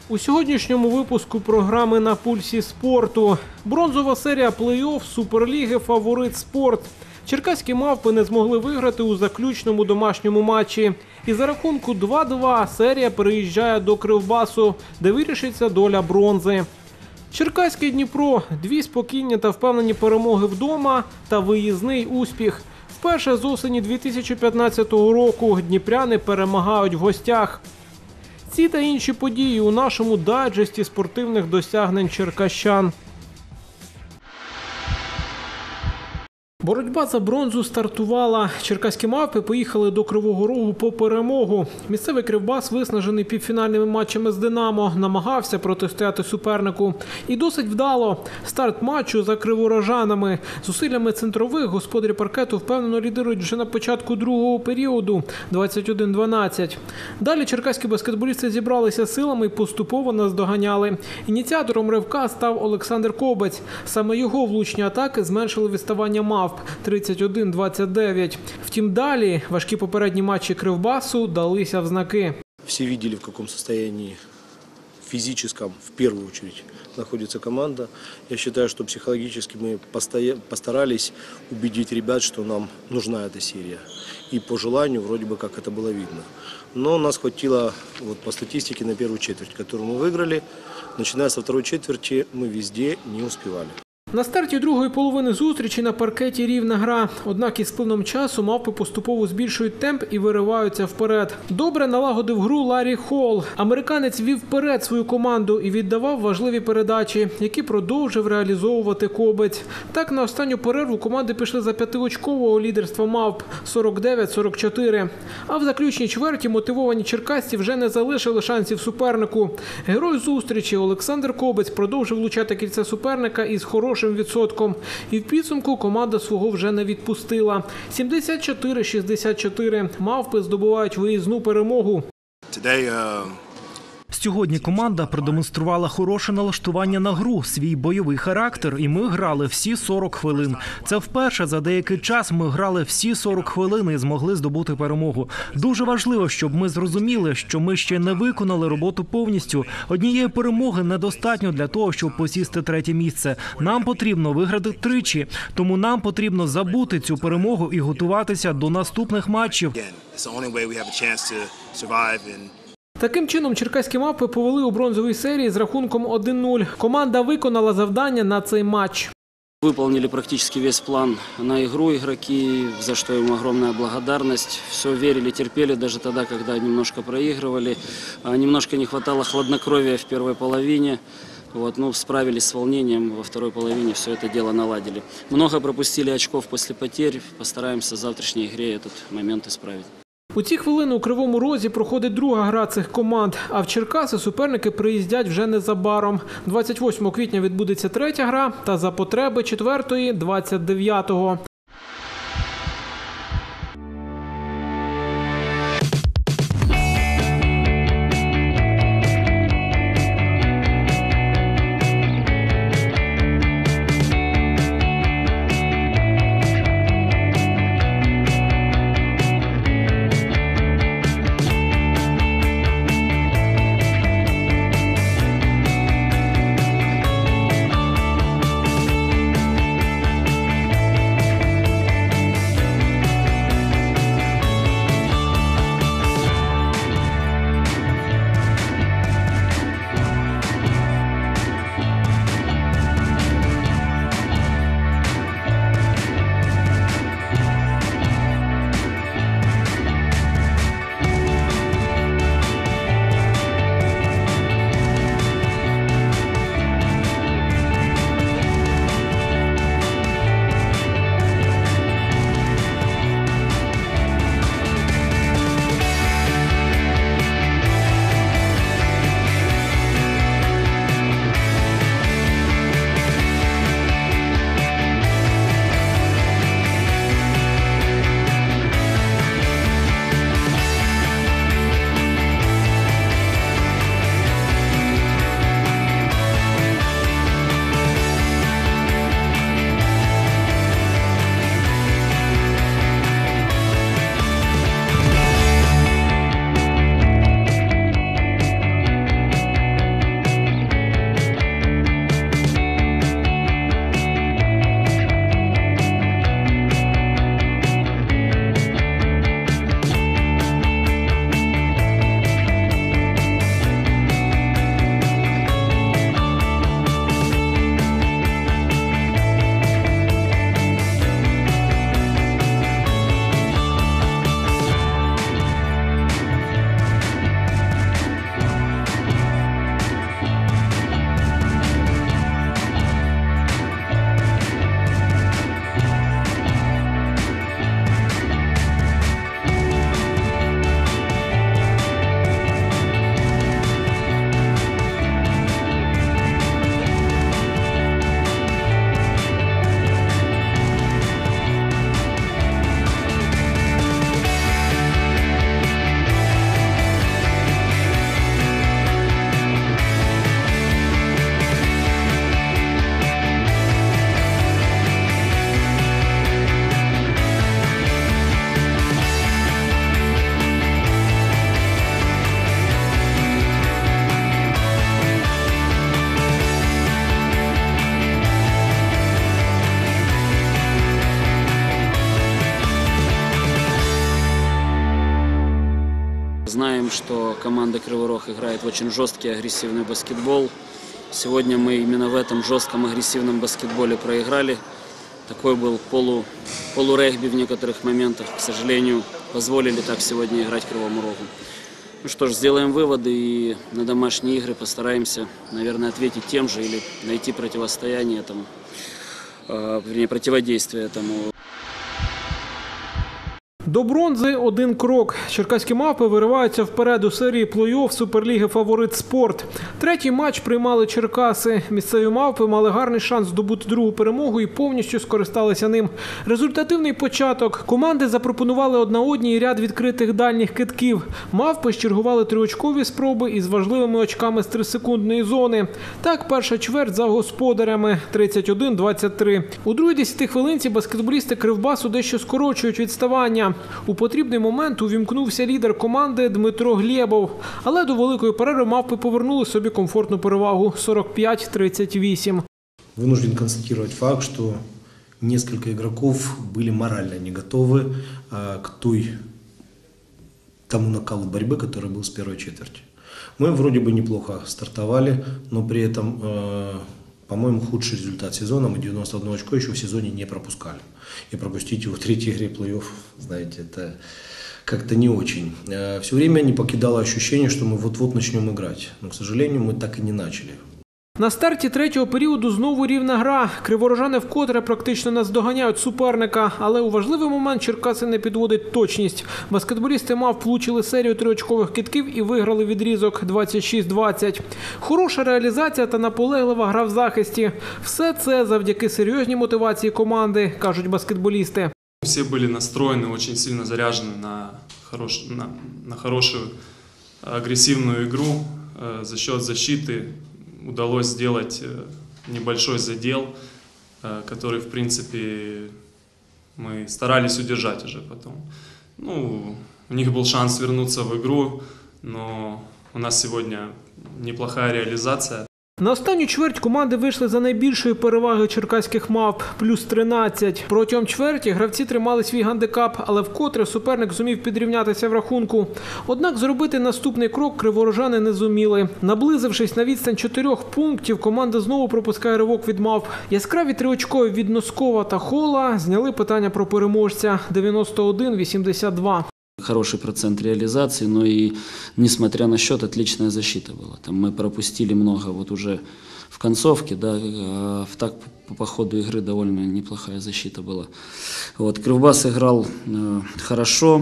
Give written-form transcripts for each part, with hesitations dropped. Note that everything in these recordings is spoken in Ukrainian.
У сьогоднішньому випуску програми «На пульсі спорту». Бронзова серія плей-офф Суперліги «Фаворит Спорт». Черкаські «Мавпи» не змогли виграти у заключному домашньому матчі. І за рахунку 2-2 серія переїжджає до Кривбасу, де вирішиться доля бронзи. Черкаський Дніпро – 2 спокійні та впевнені перемоги вдома та виїзний успіх. Вперше з осені 2015 року дніпряни перемагають в гостях. Ці та інші події у нашому дайджесті спортивних досягнень черкащан. Боротьба за бронзу стартувала. Черкаські «Мавпи» поїхали до Кривого Рогу по перемогу. Місцевий Кривбас, виснажений півфінальними матчами з «Динамо», намагався протистояти супернику. І досить вдало. Старт матчу за криворожанами. Зусиллями центрових господарі паркету впевнено лідирують вже на початку другого періоду – 21-12. Далі черкаські баскетболісти зібралися силами і поступово наздоганяли. Ініціатором ривка став Олександр Кобець. Саме його влучні атаки зменшили відставання «Мавп» 31-29. Втім, далі важкі попередні матчі Кривбасу далися в знаки. Всі бачили, в якому стані фізичному, в першу чергу, знаходиться команда. Я вважаю, що психологічно ми постарались убедить ребят, що нам нужна ця серія. І по желанию, вроде бы, как это было видно. Но нас хватило по статистике на первую четверть, которую мы выиграли. Начиная со второй четверти, мы везде не успевали. На старті другої половини зустрічі на паркеті рівна гра. Однак із плином часу «Мавпи» поступово збільшують темп і вириваються вперед. Добре налагодив гру Ларі Холл. Американець вів вперед свою команду і віддавав важливі передачі, які продовжив реалізовувати Кобець. Так, на останню перерву команди пішли за 5-очкового лідерства «Мавп» 49-44. А в заключній чверті мотивовані черкасці вже не залишили шансів супернику. Герой зустрічі Олександр Кобець продовжив влучати кільце суперника із хорошим відсотком. І в підсумку команда свого вже не відпустила. 74-64. «Мавпи» здобувають виїзну перемогу. Сьогодні команда продемонструвала хороше налаштування на гру, свій бойовий характер, і ми грали всі 40 хвилин. Це вперше за деякий час ми грали всі 40 хвилин і змогли здобути перемогу. Дуже важливо, щоб ми зрозуміли, що ми ще не виконали роботу повністю. Однієї перемоги недостатньо для того, щоб посісти 3-є місце. Нам потрібно виграти тричі, тому нам потрібно забути цю перемогу і готуватися до наступних матчів. Таким чином, черкаські «Мавпи» повели у бронзовій серії з рахунком 1-0. Команда виконала завдання на цей матч. Выполнили практически весь план на игру игроки, за что им огромная благодарность. Все верили, терпели, даже тогда, когда немножко проигрывали. Немножко не хватало хладнокровия в первой половине. Справились с волнением, во второй половине все это дело наладили. Много пропустили очков после потерь, постараемся в завтрашней игре этот момент исправить. У ці хвилини у Кривому Розі проходить друга гра цих команд, а в Черкаси суперники приїздять вже незабаром. 28 квітня відбудеться 3-я гра, та за потреби 4-ї – 29-го. Знаем, что команда Кривой Рог играет в очень жесткий агрессивный баскетбол. Сегодня мы именно в этом жестком агрессивном баскетболе проиграли. Такой был полурегби в некоторых моментах. К сожалению, позволили так сегодня играть Кривому Рогу. Ну что ж, сделаем выводы и на домашние игры постараемся, наверное, ответить тем же или найти противостояние этому, вернее, противодействие этому. До бронзи один крок. Черкаські мавпи вириваються вперед у серії плей-офф Суперліги «Фаворит Спорт». Третій матч приймали Черкаси. Місцеві мавпи мали гарний шанс здобути другу перемогу і повністю скористалися ним. Результативний початок. Команди запропонували одна одній ряд відкритих дальніх китків. Мавпи чергували триочкові спроби із важливими очками з 3-секундної зони. Так, перша чверть за господарями – 31-23. У другій 10 хвилинці баскетболісти Кривбасу дещо скорочують відставання. У потрібний момент увімкнувся лідер команди Дмитро Глєбов. Але до великої перерви мавпи повернули собі комфортну перевагу – 45-38. Вынужден констатировать факт, что несколько игроков были морально не готовы к тому накалу борьбы, который был с первой четверти. Мы вроде бы неплохо стартовали, но при этом, по-моему, худший результат сезона. Мы 91 очко еще в сезоне не пропускали. И пропустить его в третьей игре плей-офф, знаете, это как-то не очень. Все время не покидало ощущение, что мы вот-вот начнем играть. Но, к сожалению, мы так и не начали. На старті третього періоду знову рівна гра. Криворожани вкотре практично наздоганяють суперника, але у важливий момент Черкаси не підводить точність. Баскетболісти мавп влучили серію триочкових китків і виграли відрізок 26-20. Хороша реалізація та наполеглива гра в захисті. Все це завдяки серйозній мотивації команди, кажуть баскетболісти. Все были настроены, очень сильно заряжены на хорошую агрессивную игру. За счет защиты удалось сделать небольшой задел, который, в принципе, мы старались удержать уже потом. Ну, у них был шанс вернуться в игру, но у нас сегодня неплохая реализация. На останню чверть команди вийшли за найбільшої переваги черкаських мавп – плюс 13. Протягом чверті гравці тримали свій гандикап, але вкотре суперник зумів підрівнятися в рахунку. Однак зробити наступний крок криворожани не зуміли. Наблизившись на відстань 4 пунктів, команда знову пропускає ривок від мавп. Яскраві триочкові від Носкова та Хола зняли питання про переможця – 91-82. Хороший процент реализации, но и, несмотря на счет, отличная защита была. Там мы пропустили много вот уже в концовке, да, так по ходу игры довольно неплохая защита была. Вот, Кривбас играл хорошо,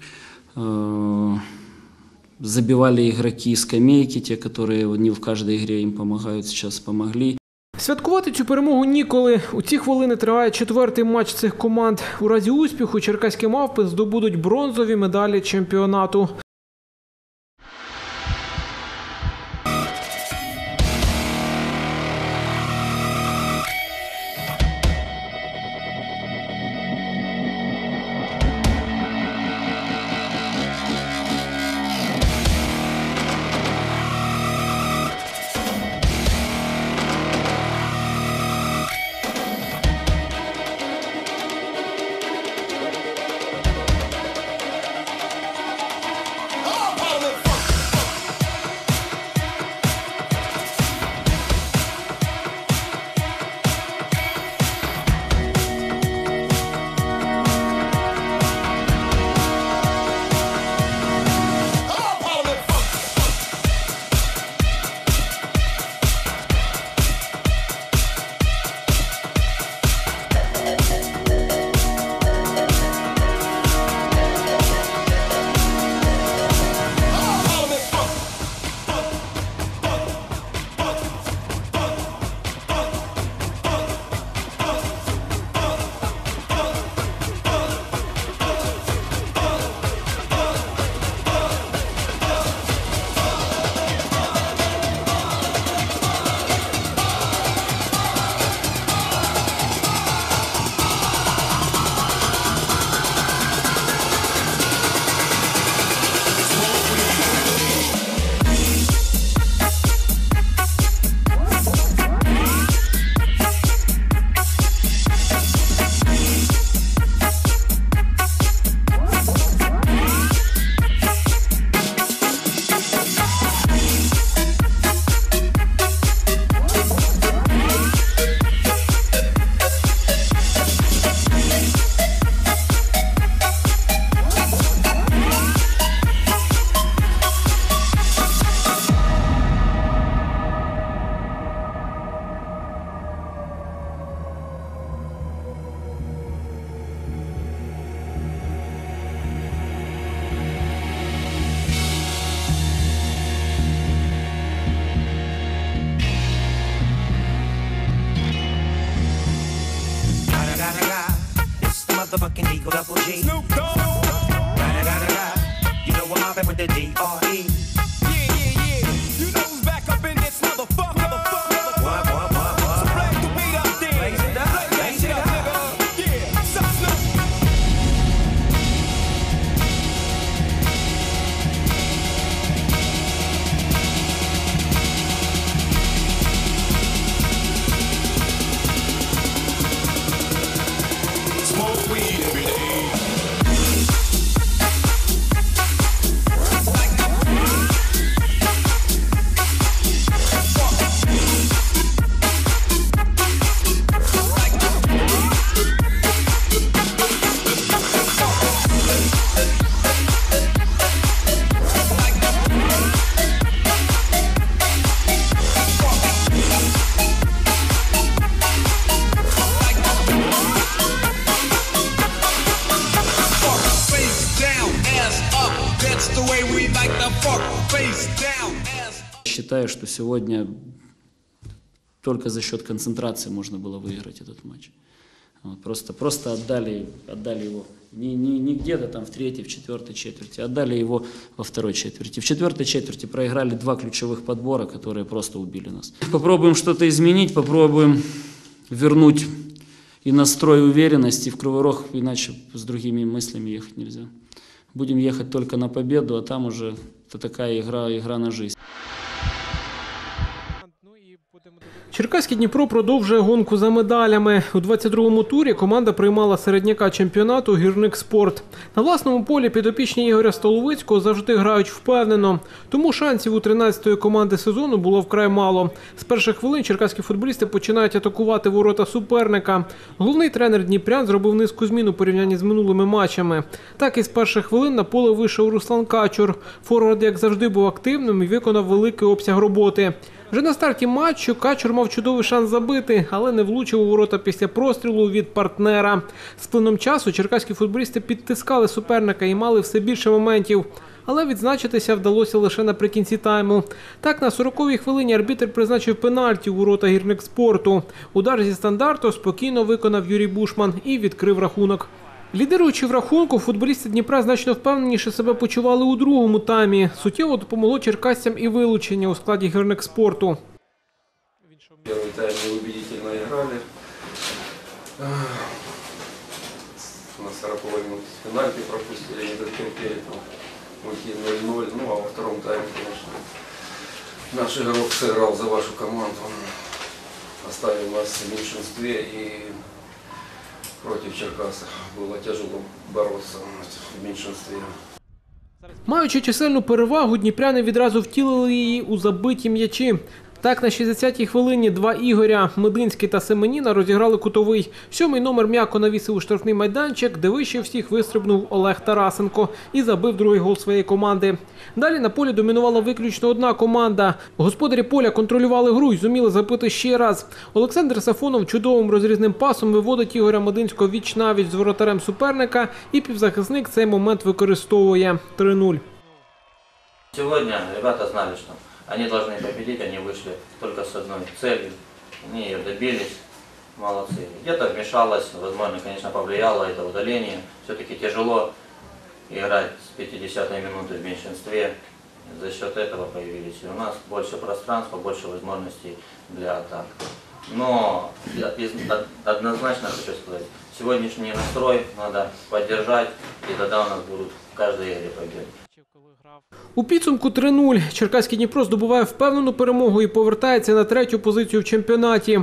забивали игроки скамейки, те, которые не в каждой игре им помогают, сейчас помогли. Святкувати цю перемогу ніколи. У ці хвилини триває 4-й матч цих команд. У разі успіху черкаські мавпи здобудуть бронзові медалі чемпіонату. motherfucking Eagle Double G. Snoop Dogg. You know I'm mobbing with the D.R.E. Yeah. You know who's back up in this motherfucker. What? So blaze the beat up then. Blaze it up, nigga. Yeah, suck Snoop. Smoke weed every day. Считаю, что сегодня только за счет концентрации можно было выиграть этот матч. Вот, просто отдали его не где-то там в третьей, в четвертой четверти, отдали его во второй четверти. В четвертой четверти проиграли два ключевых подбора, которые просто убили нас. Попробуем что-то изменить, попробуем вернуть и настрой уверенности в Кривой Рог, иначе с другими мыслями ехать нельзя. Будем ехать только на победу, а там уже это такая игра на жизнь. Черкаський Дніпро продовжує гонку за медалями. У 22-му турі команда приймала середняка чемпіонату «Гірник Спорт». На власному полі підопічні Ігоря Столовицького завжди грають впевнено. Тому шансів у 13-ї команди сезону було вкрай мало. З перших хвилин черкаські футболісти починають атакувати ворота суперника. Головний тренер дніпрян зробив низку змін у порівнянні з минулими матчами. Так і з перших хвилин на поле вийшов Руслан Качур. Форвард, як завжди, був активним і виконав великий обсяг роботи. Вже на старті матчу Качур мав чудовий шанс забити, але не влучив у ворота після прострілу від партнера. З плином часу черкаські футболісти підтискали суперника і мали все більше моментів. Але відзначитися вдалося лише наприкінці тайму. Так, на 40-й хвилині арбітр призначив пенальті у ворота «Гірник Спорту». Удар зі стандарту спокійно виконав Юрій Бушман і відкрив рахунок. Лідируючи в рахунку, футболісти Дніпра значно впевненіше себе почували у другому таймі. Суттєво допомогло черкасцям і вилучення у складі «Гірник Спорту». Первый тайм мы убедительно играли. На 40-й минуте пенальти пропустили, не дотерпели, уйти 0-0. Ну а во втором тайме, конечно, наш игрок сыграл за вашу команду. Оставил нас в меньшинстве и против Черкаса было тяжело бороться в меньшинстве. Маючи чисельну перевагу, дніпряни відразу втілили її у забиті м'ячі. Так, на 60-й хвилині два Ігоря – Мединський та Семеніна – розіграли кутовий. 7-й номер м'яко навісив у штрафний майданчик, де вище всіх вистрибнув Олег Тарасенко і забив другий гол своєї команди. Далі на полі домінувала виключно одна команда. Господарі поля контролювали гру і зуміли забити ще раз. Олександр Сафонов чудовим розрізним пасом виводить Ігоря Мединського віч-навіч з воротарем суперника, і півзахисник цей момент використовує. 3-0. Сьогодні ребята знали, що они должны победить, они вышли только с одной целью, они ее добились, молодцы. Где-то вмешалось, возможно, конечно, повлияло это удаление. Все-таки тяжело играть с 50-й минуты в меньшинстве, за счет этого появились и у нас больше пространства, больше возможностей для атак. Но однозначно хочу сказать, сегодняшний настрой надо поддержать, и тогда у нас будут в каждой игре победы. У підсумку 3-0 черкаський Дніпро здобуває впевнену перемогу і повертається на третю позицію в чемпіонаті.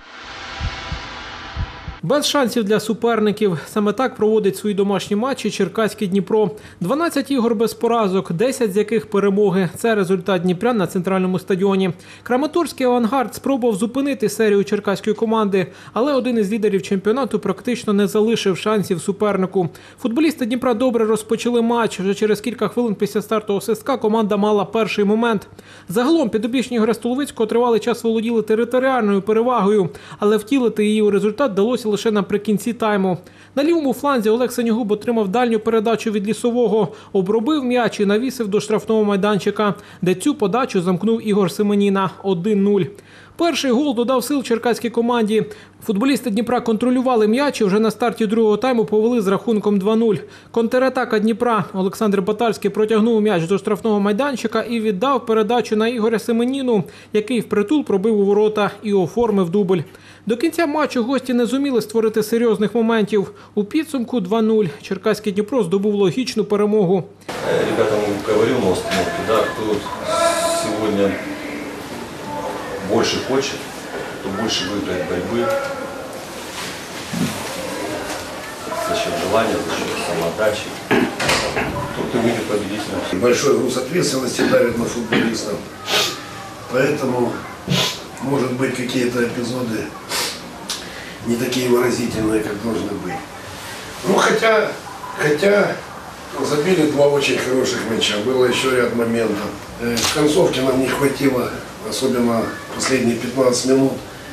Без шансів для суперників. Саме так проводить свої домашні матчі черкаський Дніпро. 12 ігор без поразок, 10 з яких перемоги. Це результат дніпрян на центральному стадіоні. Краматорський «Авангард» спробував зупинити серію черкаської команди, але один із лідерів чемпіонату практично не залишив шансів супернику. Футболісти Дніпра добре розпочали матч. Вже через кілька хвилин після стартового свистка команда мала перший момент. Загалом підопічні Ігоря Столовицького тривалий час володіли територіальною перевагою, але втілити її у результат вдалося лише наприкінці тайму. На лівому фланзі Олег Сенігуб отримав дальню передачу від Лісового, обробив м'яч і навісив до штрафного майданчика, де цю подачу замкнув Ігор Семеніна. 1-0. Перший гол додав сил черкаській команді. Футболісти Дніпра контролювали м'яч і вже на старті другого тайму повели з рахунком 2-0. Контратака Дніпра. Олександр Батальський протягнув м'яч до штрафного майданчика і віддав передачу на Ігоря Семеніну, який впритул пробив у ворота і оформив дубль. До кінця матчу гості не зуміли створити серйозних моментів. У підсумку 2-0. Черкаський Дніпро здобув логічну перемогу. Ребятам говорил на установке, да, кто сегодня больше хочет, кто больше выиграет борьбы за счет желания, за счет самоотдачи, тот и выйдет победителем. Большой груз ответственности давит на футболистов, поэтому, может быть, какие-то эпизоды не такие выразительные, как должны быть. Ну, хотя забили два очень хороших мяча, было еще ряд моментов. В концовке нам не хватило, особенно последние 15 минут.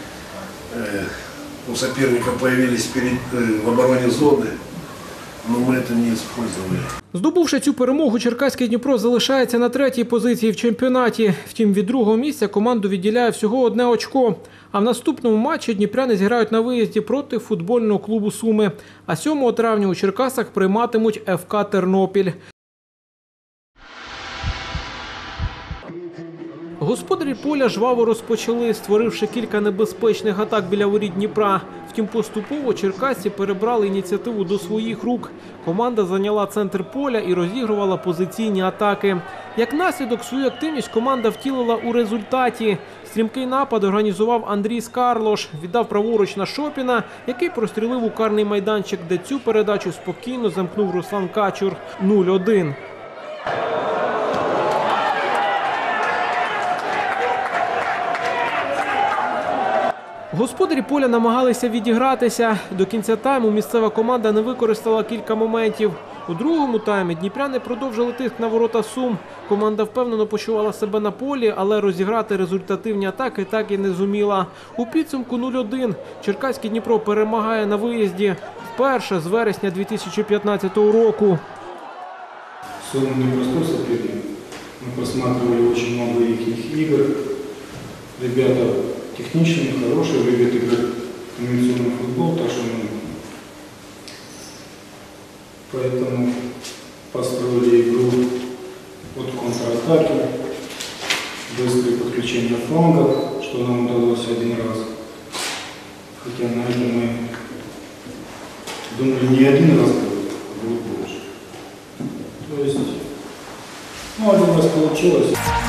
У соперника появились в обороне зоны, но мы это не использовали. Здобувши цю перемогу, черкаський Дніпро залишається на третій позиції в чемпіонаті. Втім, від другого місця команду відділяє всього 1 очко. А в наступному матчі дніпряни зіграють на виїзді проти футбольного клубу «Суми». А 7 травня у Черкасах прийматимуть ФК «Тернопіль». Господарі поля жваво розпочали, створивши кілька небезпечних атак біля воріт Дніпра. Втім, поступово черкасці перебрали ініціативу до своїх рук. Команда зайняла центр поля і розігрувала позиційні атаки. Як наслідок, свою активність команда втілила у результаті. Стрімкий напад організував Андрій Скарлош, віддав праворуч на Шопіна, який прострілив у карний майданчик, де цю передачу спокійно замкнув Руслан Качур. 0-1. Господарі поля намагалися відігратися. До кінця тайму місцева команда не використала кілька моментів. У другому таймі дніпряни продовжили тиск на ворота «Сум». Команда впевнено почувала себе на полі, але розіграти результативні атаки так і не зуміла. У підсумку 0-1. Черкаський Дніпро перемагає на виїзді вперше з вересня 2015 року. «Сум» непростой соперник. Мы просматривали очень много их игр. Ребята техничные, хорошие, любят играть комбинационный футбол, так что поэтому построили игру от контратаки, быстрое подключение флангов, что нам удалось один раз. Хотя на это мы думали не один раз будет больше. То есть, один раз получилось.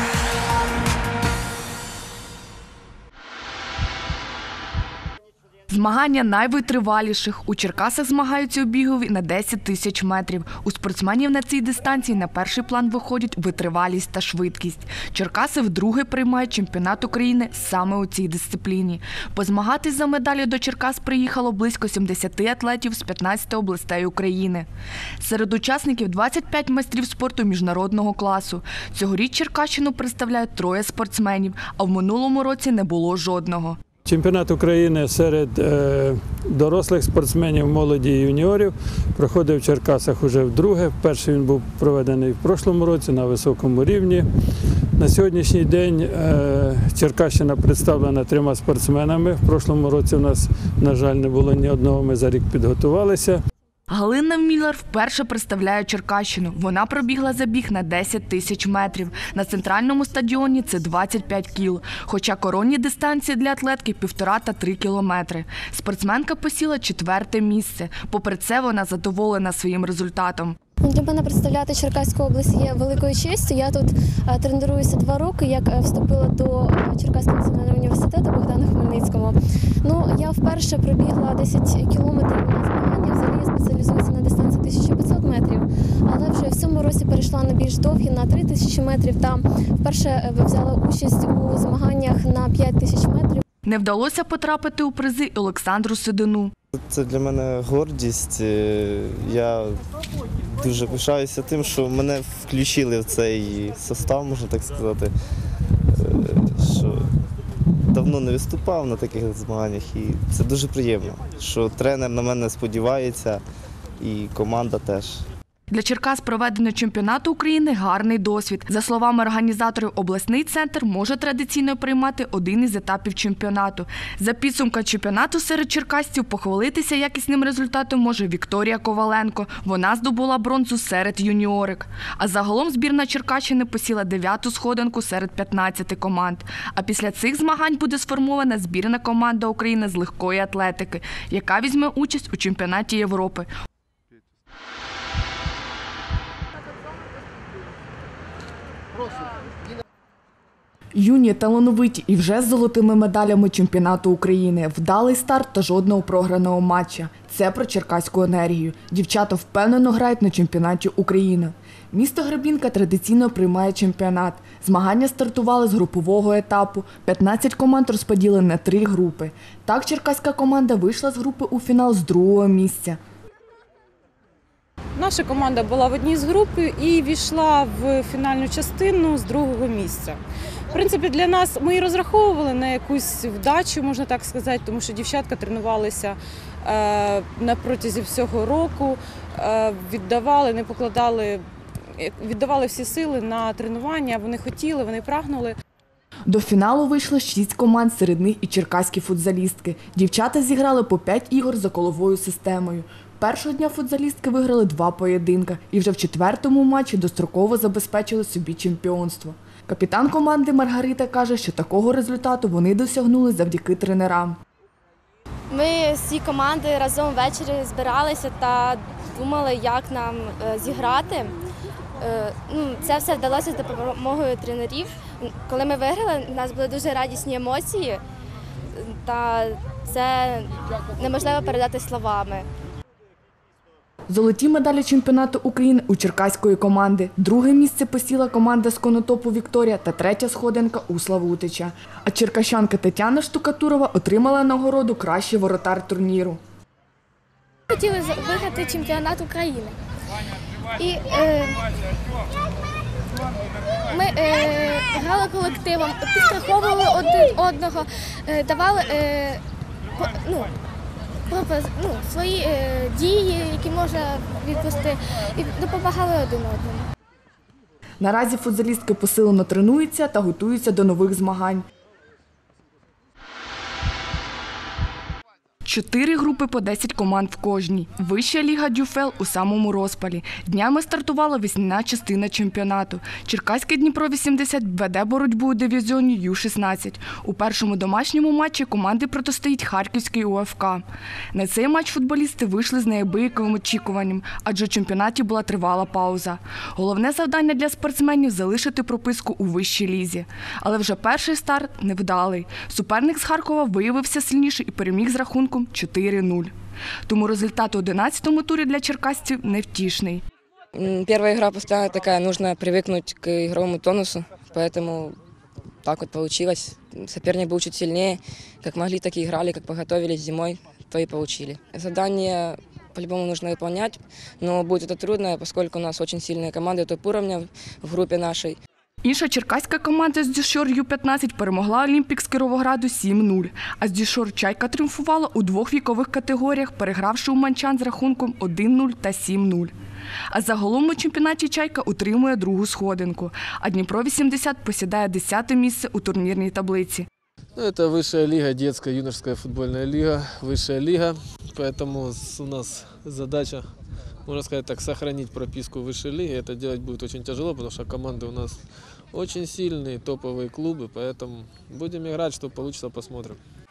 Змагання найвитриваліших. У Черкасах змагаються у бігові на 10 тисяч метрів. У спортсменів на цій дистанції на перший план виходять витривалість та швидкість. Черкаси вдруге приймають чемпіонат України саме у цій дисципліні. Позмагатись за медалі до Черкас приїхало близько 70 атлетів з 15 областей України. Серед учасників 25 майстрів спорту міжнародного класу. Цьогоріч Черкащину представляють 3 спортсменів, а в минулому році не було жодного. Чемпіонат України серед дорослих спортсменів, молоді і юніорів проходив в Черкасах уже вдруге. Перший він був проведений в прошлому році на високому рівні. На сьогоднішній день Черкащина представлена 3 спортсменами. В прошлому році у нас, на жаль, не було ні одного, ми за рік підготувалися. Галина Міллер вперше представляє Черкащину. Вона пробігла забіг на 10 тисяч метрів. На центральному стадіоні це 25 кіл. Хоча коронні дистанції для атлетки 1,5 та 3 кілометри. Спортсменка посіла 4-те місце. Попри це, вона задоволена своїм результатом. Для мене представляти Черкаську область є великою честю. Я тут тренуюся 2 роки, як вступила до Черкаського національного університету Богдана Хмельницького. Я вперше пробігла 10 кілометрів на змагання. Взагалі я спеціалізуюся на дистанції 1500 метрів. Але вже в цьому році перейшла на більш довгі, на 3000 метрів. Та вперше взяла участь у змаганнях на 5000 метрів. Не вдалося потрапити у призи Олександру Седину. Це для мене гордість. Я дуже пишаюся тим, що мене включили в цей состав, можна так сказати. Що давно не виступав на таких змаганнях і це дуже приємно, що тренер на мене сподівається і команда теж. Для Черкас проведення чемпіонату України – гарний досвід. За словами організаторів, обласний центр може традиційно приймати один із етапів чемпіонату. За підсумками чемпіонату серед черкасців похвалитися якісним результатом може Вікторія Коваленко. Вона здобула бронзу серед юніорик. А загалом збірна Черкащини посіла 9-ту сходинку серед 15 команд. А після цих змагань буде сформована збірна команда України з легкої атлетики, яка візьме участь у чемпіонаті Європи. Юні, талановиті і вже з золотими медалями чемпіонату України. Вдалий старт та жодного програного матча. Це про черкаську енергію. Дівчата впевнено грають на чемпіонаті України. Місто Гребінка традиційно приймає чемпіонат. Змагання стартували з групового етапу. 15 команд розподілені на 3 групи. Так черкаська команда вийшла з групи у фінал з 2-го місця. Наша команда була в одній з груп і війшла в фінальну частину з 2-го місця. В принципі, для нас ми і розраховували на якусь вдачу, можна так сказати, тому що дівчатка тренувалися на протязі всього року, віддавали всі сили на тренування, вони хотіли, вони прагнули. До фіналу вийшло 6 команд, серед них і черкаські футзалістки. Дівчата зіграли по 5 ігор за коловою системою. Першого дня футзалістки виграли 2 поєдинки і вже в 4-му матчі достроково забезпечили собі чемпіонство. Капітан команди Маргарита каже, що такого результату вони досягнули завдяки тренерам. Ми всі команди разом ввечері збиралися та думали, як нам зіграти. Це все вдалося з допомогою тренерів. Коли ми виграли, у нас були дуже радісні емоції, та це неможливо передати словами. Золоті медалі чемпіонату України у черкаської команди. 2-ге місце посіла команда з Конотопу «Вікторія» та 3-я сходинка у Славутича. А черкащанка Тетяна Штукатурова отримала нагороду «Кращий воротар турніру». Хотіли виграти чемпіонат України. І ми грали колективом, підстраховували один одного, давали свої дії, які можна відпустити, і допомагали один одному. Наразі футзалістки посилено тренуються та готуються до нових змагань. 4 групи по 10 команд в кожній. Вища ліга «Дюфел» у самому розпалі. Днями стартувала весняна частина чемпіонату. Черкаське «Дніпро-80» веде боротьбу у дивізіоні Ю-16. У першому домашньому матчі команди протистоїть Харківський УФК. На цей матч футболісти вийшли з неабияким очікуванням, адже у чемпіонаті була тривала пауза. Головне завдання для спортсменів – залишити прописку у вищій лізі. Але вже перший старт невдалий. Суперник з Харкова виявився сильніший і переміг з рахунком 4-0. Тому результат у 11-му турі для черкасців невтішний. Первая игра постоянно такая, нужно привыкнуть к игровому тонусу, поэтому так вот получилось. Соперник был чуть сильнее, как могли, так и играли, как подготовились зимой, то и получили. Задание по-любому нужно выполнять, но будет это трудно, поскольку у нас очень сильные команды топ-уровня в группе нашей. Інша черкаська команда з Дюшор Ю-15 перемогла Олімпік з Кіровограду 7-0. А з Дюшор Чайка тріумфувала у 2 вікових категоріях, перегравши уманчан з рахунком 1-0 та 7-0. А загалом у чемпіонаті Чайка утримує 2-гу сходинку, а Дніпро-80 посідає 10-те місце у турнірній таблиці. Это высшая лига, детская юношеская футбольная лига, высшая лига, поэтому у нас задача, можно сказать так, сохранить прописку высшей лиги. Это делать будет очень тяжело, потому что команды у нас очень сильные, топовые клубы, поэтому будем играть, что получится, посмотрим.